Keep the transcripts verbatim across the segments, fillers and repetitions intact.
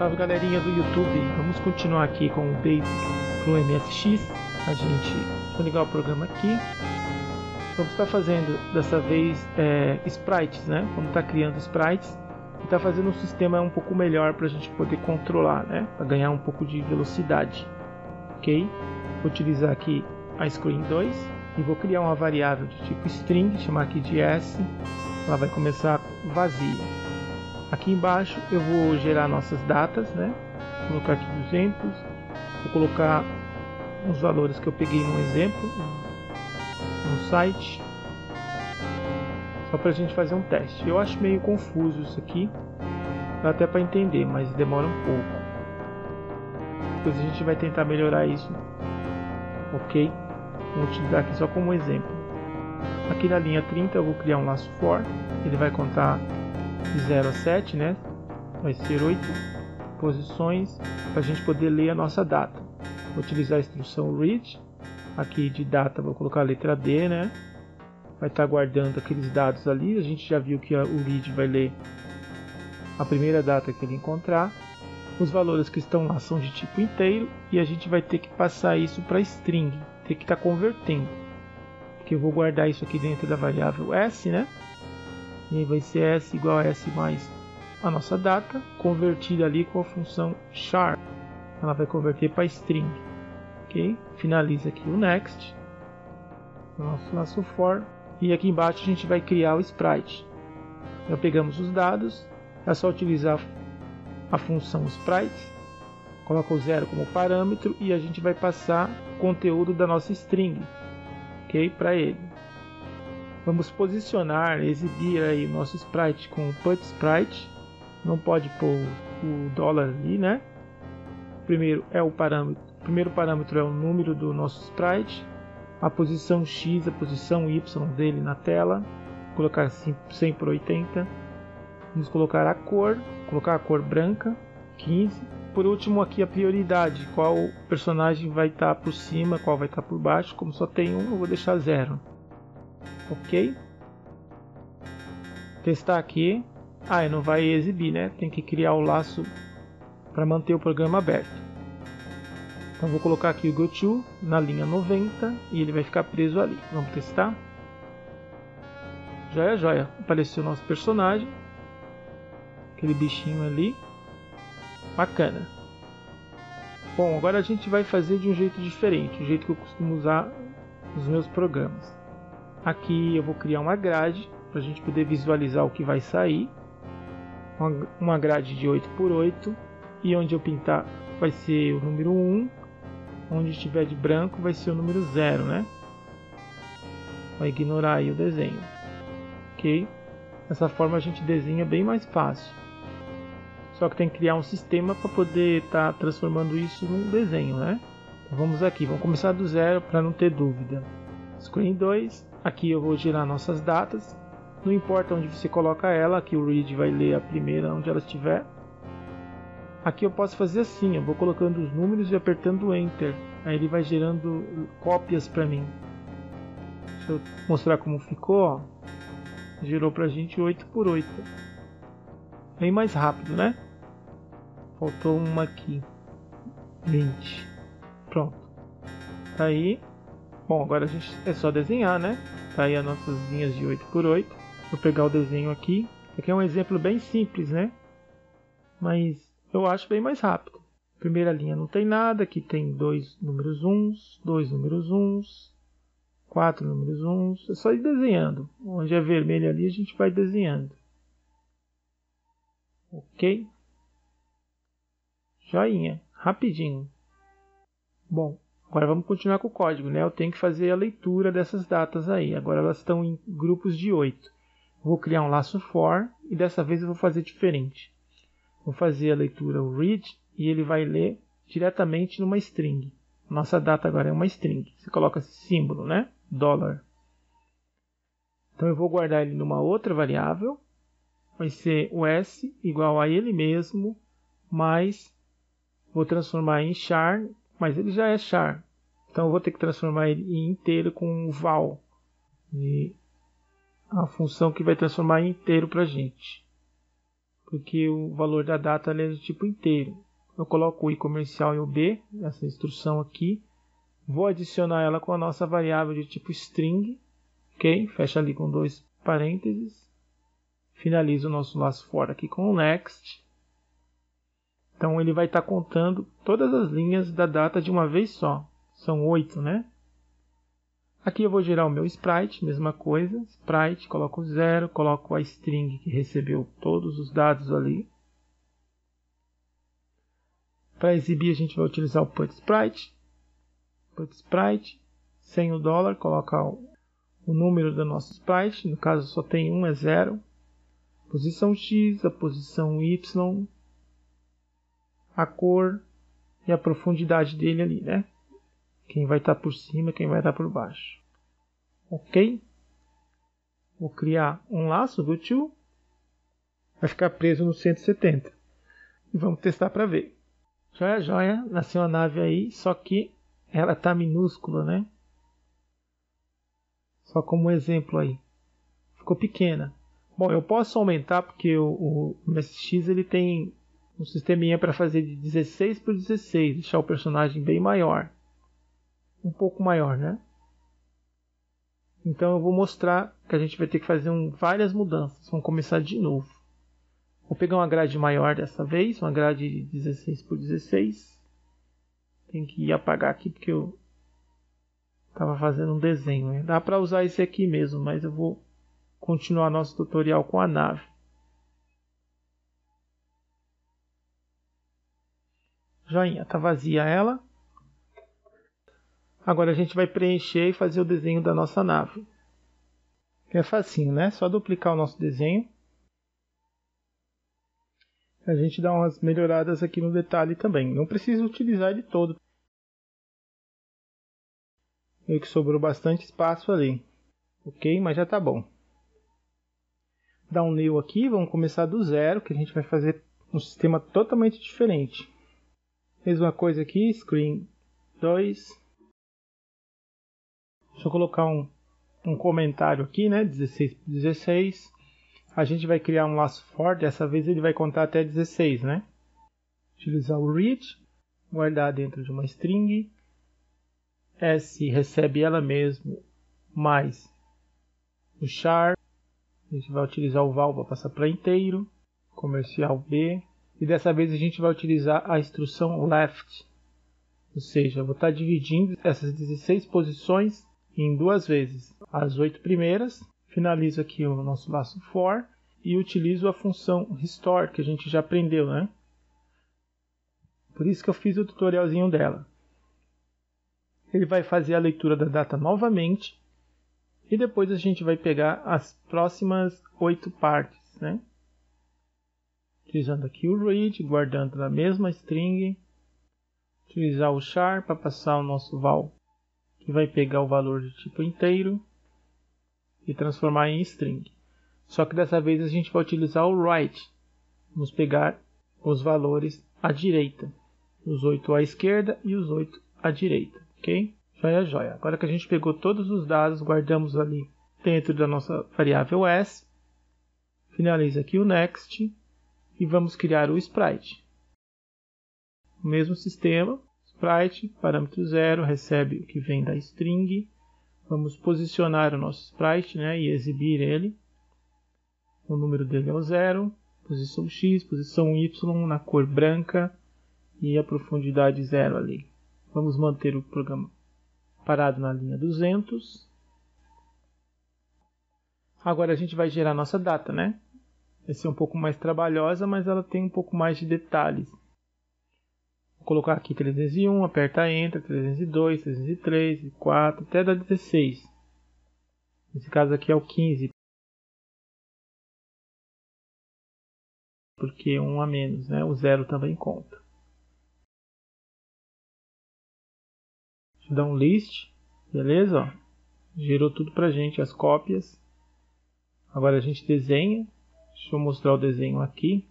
Salve galerinha do YouTube, vamos continuar aqui com o Basic pro M S X. A gente vai ligar o programa aqui. Vamos estar fazendo dessa vez é, sprites, né? Vamos estar criando sprites e estar fazendo um sistema um pouco melhor para a gente poder controlar, né? Para ganhar um pouco de velocidade. Ok? Vou utilizar aqui a screen dois e vou criar uma variável de tipo string, chamar aqui de s. Ela vai começar vazia. Aqui embaixo eu vou gerar nossas datas, né? Vou colocar aqui duzentos, vou colocar os valores que eu peguei no exemplo no site, só para a gente fazer um teste. Eu acho meio confuso isso aqui, dá até para entender, mas demora um pouco. Depois a gente vai tentar melhorar isso, ok? Vou utilizar aqui só como exemplo. Aqui na linha trinta eu vou criar um laço for, ele vai contar de zero a sete, né? Vai ser oito posições para a gente poder ler a nossa data. Vou utilizar a instrução read. Aqui de data vou colocar a letra D, né? Vai estar guardando aqueles dados ali. A gente já viu que o read vai ler a primeira data que ele encontrar. Os valores que estão lá são de tipo inteiro e a gente vai ter que passar isso para string. Tem que estar convertendo, porque eu vou guardar isso aqui dentro da variável s, né? E aí vai ser s igual a s mais a nossa data, convertida ali com a função char. Ela vai converter para string. Ok? Finaliza aqui o next. Nosso laço for. E aqui embaixo a gente vai criar o sprite. Já pegamos os dados. É só utilizar a função sprite. Coloca o zero como parâmetro e a gente vai passar o conteúdo da nossa string, ok? Para ele. Vamos posicionar, exibir aí o nosso sprite com o put sprite. Não pode pôr o dólar ali, né? Primeiro é o parâmetro. O primeiro parâmetro é o número do nosso sprite, a posição X, a posição Y dele na tela. Vou colocar cem por oitenta. Vamos colocar a cor, colocar a cor branca, quinze. Por último aqui a prioridade, qual personagem vai estar por cima, qual vai estar por baixo. Como só tem um, eu vou deixar zero. Ok? Testar aqui. Ah, não vai exibir, né? Tem que criar o laço para manter o programa aberto. Então vou colocar aqui o goTo na linha noventa e ele vai ficar preso ali. Vamos testar? Joia, joia. Apareceu o nosso personagem. Aquele bichinho ali. Bacana. Bom, agora a gente vai fazer de um jeito diferente. O jeito que eu costumo usar nos meus programas. Aqui eu vou criar uma grade para a gente poder visualizar o que vai sair. Uma grade de oito por oito. E onde eu pintar vai ser o número um. Onde estiver de branco vai ser o número zero, né? Vai ignorar aí o desenho. Ok? Dessa forma a gente desenha bem mais fácil. Só que tem que criar um sistema para poder estar tá transformando isso num desenho, né? Então vamos aqui, vamos começar do zero para não ter dúvida. Screen dois. Aqui eu vou gerar nossas datas. Não importa onde você coloca ela, aqui o read vai ler a primeira onde ela estiver. Aqui eu posso fazer assim, eu vou colocando os números e apertando Enter. Aí ele vai gerando cópias para mim. Deixa eu mostrar como ficou. Ó. Gerou para a gente oito por oito. Bem mais rápido, né? Faltou uma aqui. vinte. Pronto. Tá aí. Bom, agora a gente é só desenhar, né? Tá aí as nossas linhas de oito por oito. Vou pegar o desenho aqui. Aqui é um exemplo bem simples, né? Mas eu acho bem mais rápido. Primeira linha não tem nada. Aqui tem dois números uns, dois números uns, quatro números uns. É só ir desenhando. Onde é vermelho ali a gente vai desenhando. Ok? Joinha. Rapidinho. Bom. Agora vamos continuar com o código, né? Eu tenho que fazer a leitura dessas datas aí. Agora elas estão em grupos de oito. Vou criar um laço for e dessa vez eu vou fazer diferente. Vou fazer a leitura o read e ele vai ler diretamente numa string. Nossa data agora é uma string. Você coloca esse símbolo, né? Dólar. Então eu vou guardar ele numa outra variável. Vai ser o s igual a ele mesmo, mais vou transformar em char. Mas ele já é char. Então eu vou ter que transformar ele em inteiro com o val. E a função que vai transformar em inteiro para a gente. porque o valor da data é do tipo inteiro. Eu coloco o i comercial e o b, essa instrução aqui. Vou adicionar ela com a nossa variável de tipo string. Ok? Fecha ali com dois parênteses. Finalizo o nosso laço for aqui com o next. Então ele vai estar contando todas as linhas da data de uma vez só. São oito, né? Aqui eu vou gerar o meu sprite, mesma coisa. Sprite, coloco zero, coloco a string que recebeu todos os dados ali. Para exibir a gente vai utilizar o put sprite. Put sprite, sem o dólar, coloca o, o número do nosso sprite. No caso só tem um, é zero. Posição X, a posição Y, a cor e a profundidade dele ali, né? Quem vai estar por cima, quem vai estar por baixo. Ok? Vou criar um laço do to. Vai ficar preso no cento e setenta. E vamos testar para ver. Joia, joia. Nasceu a nave aí, só que ela está minúscula, né? Só como exemplo aí. Ficou pequena. Bom, eu posso aumentar porque o, o M S X ele tem um sisteminha para fazer de dezesseis por dezesseis. Deixar o personagem bem maior. Um pouco maior, né? Então eu vou mostrar que a gente vai ter que fazer um, várias mudanças. Vamos começar de novo. Vou pegar uma grade maior dessa vez. Uma grade de dezesseis por dezesseis. Tem que apagar aqui porque eu estava fazendo um desenho, né? Dá para usar esse aqui mesmo, mas eu vou continuar nosso tutorial com a nave. Joinha, tá vazia ela. Agora a gente vai preencher e fazer o desenho da nossa nave. É facinho, né? Só duplicar o nosso desenho. A gente dá umas melhoradas aqui no detalhe também. Não precisa utilizar ele todo. Meio que sobrou bastante espaço ali. Ok, mas já tá bom. Dá um new aqui, vamos começar do zero, que a gente vai fazer um sistema totalmente diferente. Mesma coisa aqui, screen dois. Deixa eu colocar um, um comentário aqui, né? dezesseis por dezesseis. A gente vai criar um laço for, dessa vez ele vai contar até dezesseis, né? Utilizar o read, guardar dentro de uma string. S recebe ela mesmo, mais o char. A gente vai utilizar o val para passar para inteiro. Comercial B. E dessa vez a gente vai utilizar a instrução left. Ou seja, eu vou estar dividindo essas dezesseis posições em duas vezes. As oito primeiras. Finalizo aqui o nosso laço for. E utilizo a função restore, que a gente já aprendeu, né? Por isso que eu fiz o tutorialzinho dela. Ele vai fazer a leitura da data novamente. E depois a gente vai pegar as próximas oito partes, né? Utilizando aqui o read, guardando na mesma string. Utilizar o char para passar o nosso val, que vai pegar o valor de tipo inteiro e transformar em string. Só que dessa vez a gente vai utilizar o write. Vamos pegar os valores à direita. Os oito à esquerda e os oito à direita, ok? Joia, joia. Agora que a gente pegou todos os dados, guardamos ali dentro da nossa variável s. Finaliza aqui o next e vamos criar o sprite. O mesmo sistema, sprite, parâmetro zero, recebe o que vem da string. Vamos posicionar o nosso sprite, né, e exibir ele. O número dele é o zero, posição X, posição Y na cor branca e a profundidade zero ali. Vamos manter o programa parado na linha duzentos. Agora a gente vai gerar nossa data, né? Vai ser um pouco mais trabalhosa, mas ela tem um pouco mais de detalhes. Vou colocar aqui trezentos e um, aperta Enter, trezentos e dois, trezentos e três, quatro, até dar dezesseis. Nesse caso aqui é o quinze. Porque um a menos, né? O zero também conta. Deixa eu dar um list. Beleza? Ó. Gerou tudo pra gente, as cópias. Agora a gente desenha. Deixa eu mostrar o desenho aqui.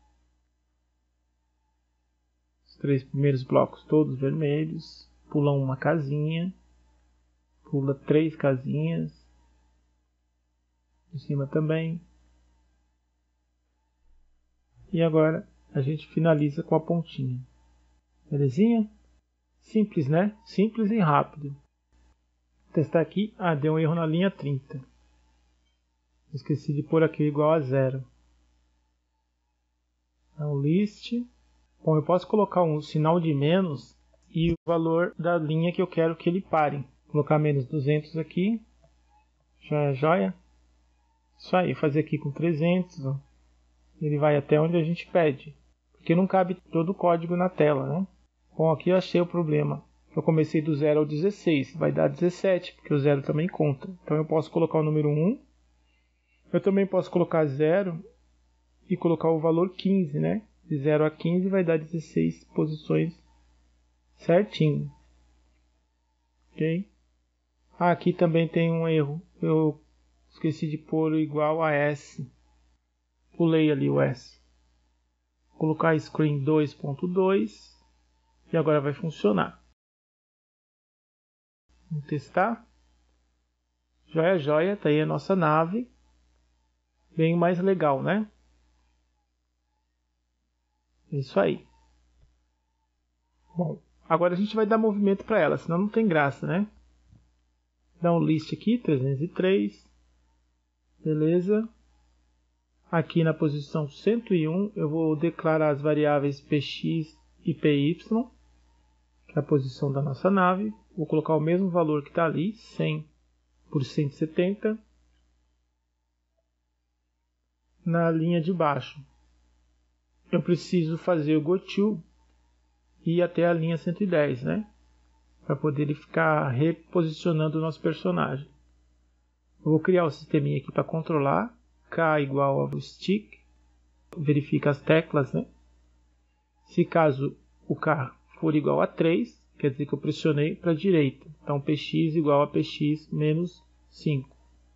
Os três primeiros blocos todos vermelhos. Pula uma casinha. Pula três casinhas. Em cima também. E agora a gente finaliza com a pontinha. Belezinha? Simples, né? Simples e rápido. Vou testar aqui. Ah, deu um erro na linha trinta. Esqueci de pôr aqui igual a zero. Então, list. Bom, eu posso colocar um sinal de menos e o valor da linha que eu quero que ele pare. Vou colocar menos duzentos aqui. Joia, joia. Isso aí, fazer aqui com trezentos. Ó. Ele vai até onde a gente pede. Porque não cabe todo o código na tela, né? Bom, aqui eu achei o problema. Eu comecei do zero ao dezesseis. Vai dar dezessete, porque o zero também conta. Então eu posso colocar o número um. Eu também posso colocar zero e colocar o valor quinze, né? De zero a quinze vai dar dezesseis posições certinho. Ok? Ah, aqui também tem um erro. Eu esqueci de pôr igual a S. Pulei ali o S. Vou colocar screen dois ponto dois e agora vai funcionar. Vamos testar. Joia, joia. Tá aí a nossa nave. Bem mais legal, né? É isso aí. Bom, agora a gente vai dar movimento para ela, senão não tem graça, né? Dá um list aqui, trezentos e três. Beleza. Aqui na posição cento e um eu vou declarar as variáveis px e py, que é a posição da nossa nave. Vou colocar o mesmo valor que está ali, cem por cento e setenta. Na linha de baixo, eu preciso fazer o goTo e ir até a linha cento e dez, né? Para poder ele ficar reposicionando o nosso personagem. Eu vou criar o sisteminha aqui para controlar. K igual ao stick. Verifica as teclas, né? Se caso o K for igual a três, quer dizer que eu pressionei para a direita. Então px igual a px menos cinco.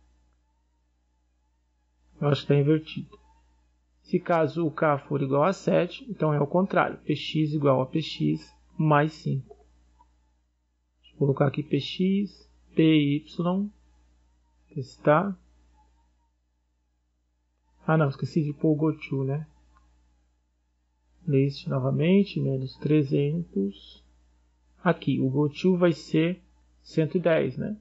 Eu acho que está invertido. Se caso o K for igual a sete, então é o contrário. Px igual a px mais cinco. Deixa eu colocar aqui px, py, testar. Ah não, esqueci de pôr o goTo, né? List novamente, menos trezentos. Aqui, o goTo vai ser cento e dez, né?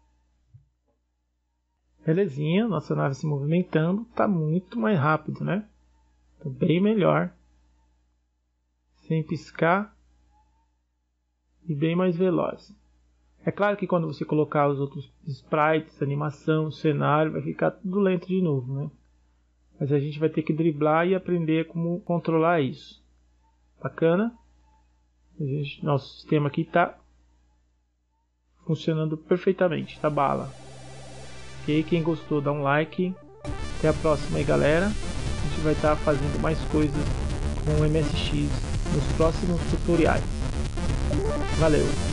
Belezinha, nossa nave se movimentando, está muito mais rápido, né? Tá bem melhor. Sem piscar. E bem mais veloz. É claro que quando você colocar os outros sprites, animação, cenário, vai ficar tudo lento de novo, né? Mas a gente vai ter que driblar e aprender como controlar isso. Bacana? A gente, nosso sistema aqui está funcionando perfeitamente, tá bala. Ok? Quem gostou, dá um like. Até a próxima aí, galera. A gente vai estar fazendo mais coisas com o M S X nos próximos tutoriais. Valeu!